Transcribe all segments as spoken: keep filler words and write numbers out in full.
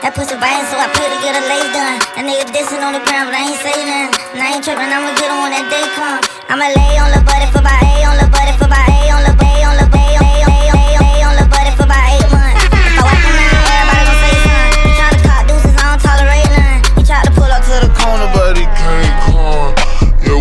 That pussy biting, so I pay to get a lace done. That nigga dissing on the ground, but I ain't say nothing. And I ain't tripping, I'ma get him when that day come. I'ma lay on the buddy for about A, on the buddy for about A, on the bay, on the bay, on the bay, on the bay, on the buddy for about eight months. If I wipe him out, everybody gon' say something. He tryna cop deuces, I don't tolerate none. He tried to pull up to the corner, but he can't come. Yo.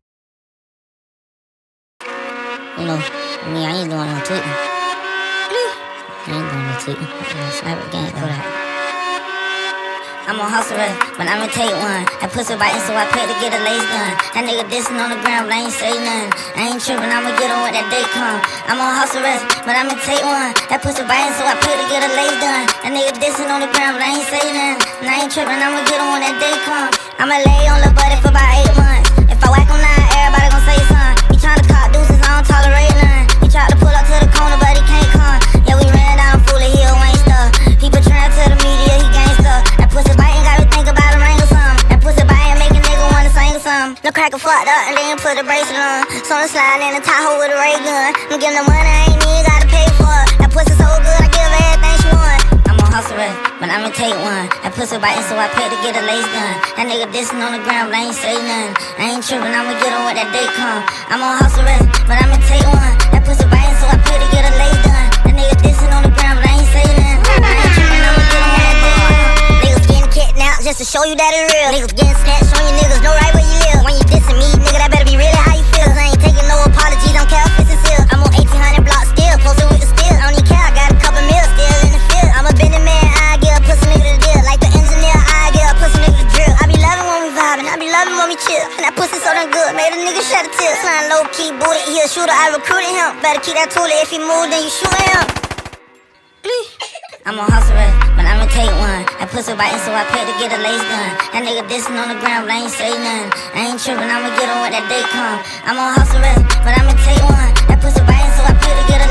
You know, me, I ain't doing no tweeting. I ain't doing no tweeting. Yeah, sniper gang for that. I'm on hustle rest, but I'ma take one. That pussy biting, so I pay to get a lace done. That nigga dissing on the ground, but I ain't say nothing. I ain't tripping, I'ma get on when that day come. I'm on hustle rest, but I'ma take one. That pussy biting, so I pay to get a lace done. That nigga dissing on the ground, but I ain't say nothing. And I ain't tripping, I'ma get on when that day come. I'ma lay on the buddy for about eight months. If I whack him now, everybody gon' say something. He tryna cop deuces, I don't tolerate none. He tried to pull up to the corner, but he can't come. Yeah, we ran down fully, he a wankster. He portraying to the media, he gangster. That pussy biting got me think about a ring or something. That pussy biting make a nigga wanna sing or something. No cracker fucked up and then put a bracelet on. So I'm sliding in the Tahoe with a ray gun. I'm giving the money, I ain't even gotta pay for it. That pussy so good, I give her everything she want. I'm on hustle rest, but I'ma take one. That pussy biting, so I pay to get a lace done. That nigga dissing on the ground, but I ain't say nothing. I ain't tripping, I'ma get on when that day come. I'm on hustle rest, but I'ma take one. That pussy biting, so I pay to get a lace done. That nigga dissing on the ground, but I ain't say nothing. I ain't tripping, I'ma get on when that day come. Niggas getting kidnapped just to show you that it real. Niggas getting snatched, showing you niggas know right where you live. When you dissing me, nigga, that better be really how you feel. Cause I ain't taking no apologies, don't care if it's sincere. I'm on eighteen hundred blocks still, posted with the steel. I don't even care, I got a couple mils still in the field. I'm a bending man, I give a pussy nigga the deal. Like the engineer, I give a pussy nigga the drill. I be loving when we vibing, I be loving when we chill. And that pussy so damn good, made a nigga shed a tear. Slime low key booty, he a shooter, I recruited him. Better keep that toolie, if he move, then you shooting him. I'm on hustle rest, but I'ma take one. That pussy biting, so I pay to get a lace done. That nigga dissing on the ground, but I ain't say nothing. I ain't tripping, I'ma get on when that day come. I'm on hustle rest, but I'ma take one. That pussy biting, so I pay to get a